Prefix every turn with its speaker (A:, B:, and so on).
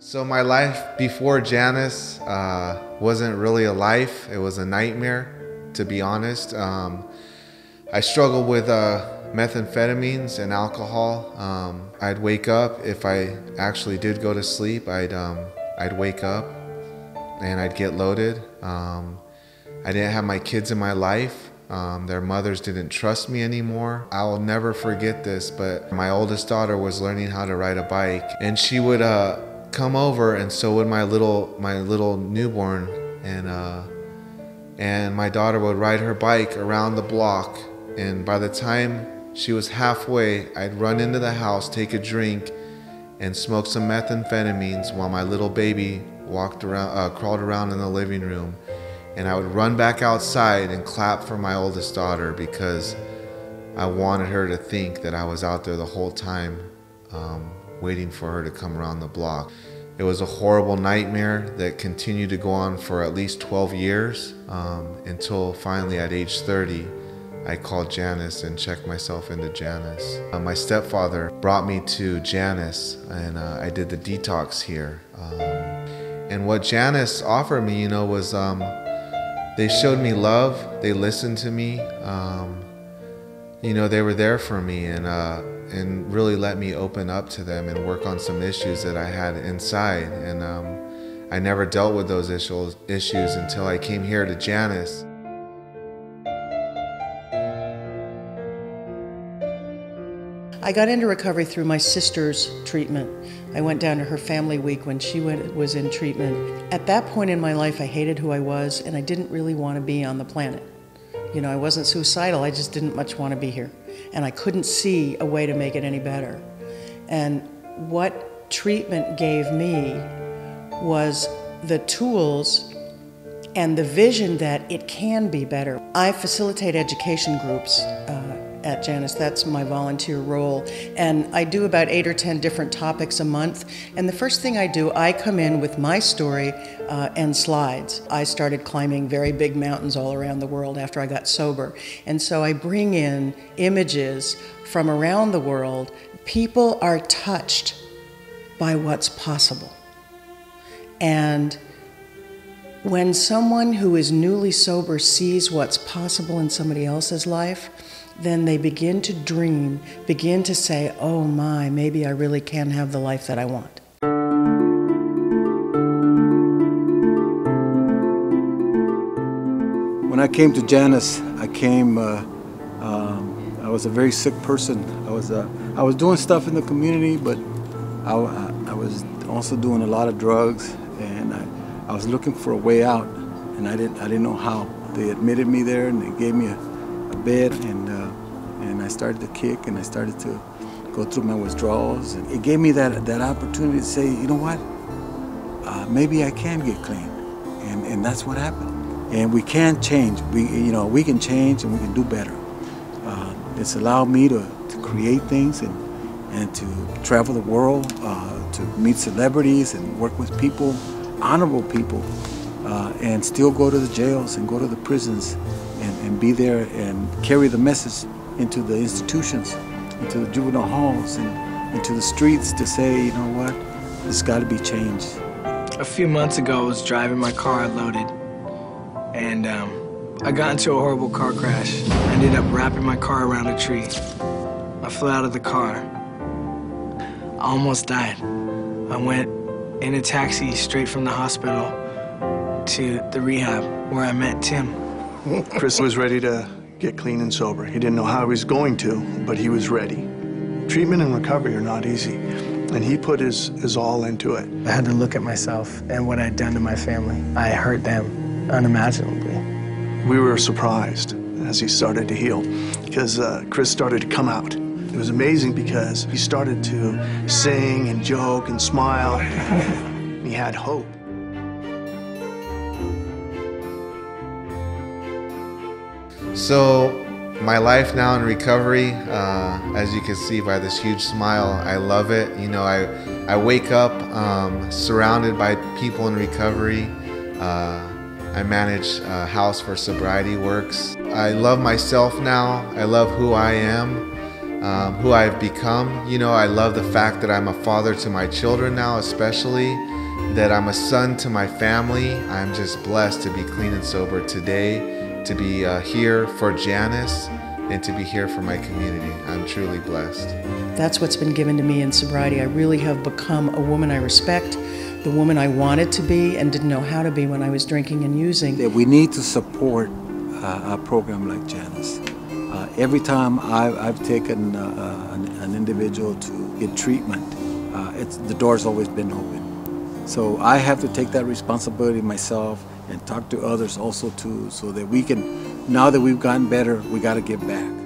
A: So my life before Janus wasn't really a life. It was a nightmare, to be honest. I struggled with methamphetamines and alcohol. I'd wake up, if I actually did go to sleep, I'd wake up and I'd get loaded. I didn't have my kids in my life. Their mothers didn't trust me anymore. I will never forget this, but my oldest daughter was learning how to ride a bike, and she would come over, and so would my little newborn, and my daughter would ride her bike around the block, and by the time she was halfway, I'd run into the house, take a drink, and smoke some methamphetamines while my little baby crawled around in the living room. And I would run back outside and clap for my oldest daughter because I wanted her to think that I was out there the whole time waiting for her to come around the block. It was a horrible nightmare that continued to go on for at least 12 years until finally at age 30, I called Janus and checked myself into Janus. My stepfather brought me to Janus, and I did the detox here. And what Janus offered me, was they showed me love. They listened to me. They were there for me, and really let me open up to them and work on some issues that I had inside. And I never dealt with those issues until I came here to Janus.
B: I got into recovery through my sister's treatment. I went down to her family week when she was in treatment. At that point in my life, I hated who I was, and I didn't really want to be on the planet. I wasn't suicidal, I just didn't much want to be here. And I couldn't see a way to make it any better. And what treatment gave me was the tools and the vision that it can be better. I facilitate education groups at Janus. That's my volunteer role. And I do about 8 or 10 different topics a month. And the first thing I do, I come in with my story and slides. I started climbing very big mountains all around the world after I got sober. And so I bring in images from around the world. People are touched by what's possible. And when someone who is newly sober sees what's possible in somebody else's life, then they begin to dream, begin to say, oh my, maybe I really can have the life that I want.
C: When I came to Janus, I was a very sick person. I was doing stuff in the community, but I was also doing a lot of drugs, and I was looking for a way out, and I didn't know how. They admitted me there, and they gave me a bed, and I started to kick, and I started to go through my withdrawals. And it gave me that opportunity to say, you know what, maybe I can get clean, and that's what happened. And we can change. We can change, and we can do better. It's allowed me to create things and to travel the world, to meet celebrities and work with people, honorable people, and still go to the jails and go to the prisons and be there and carry the message into the institutions, into the juvenile halls, and into the streets to say, you know what, there's got to be change.
D: A few months ago, I was driving my car loaded, and I got into a horrible car crash. I ended up wrapping my car around a tree. I flew out of the car. I almost died. I went in a taxi straight from the hospital to the rehab where I met Tim.
E: Chris was ready to get clean and sober. He didn't know how he was going to, but he was ready. Treatment and recovery are not easy, and he put his all into it.
D: I had to look at myself and what I'd done to my family. I hurt them unimaginably.
E: We were surprised as he started to heal, because Chris started to come out. It was amazing because he started to sing and joke and smile. He had hope.
A: So my life now in recovery, as you can see by this huge smile, I love it. I wake up surrounded by people in recovery. I manage a house for Sobriety Works. I love myself now. I love who I am, who I've become. I love the fact that I'm a father to my children now, especially. that I'm a son to my family. I'm just blessed to be clean and sober today, to be here for Janus, and to be here for my community. I'm truly blessed.
B: That's what's been given to me in sobriety. I really have become a woman I respect, the woman I wanted to be and didn't know how to be when I was drinking and using.
C: We need to support a program like Janus. Every time I've taken an individual to get treatment, the door's always been open. So I have to take that responsibility myself and talk to others also too, so that we can, now that we've gotten better, we got to give back.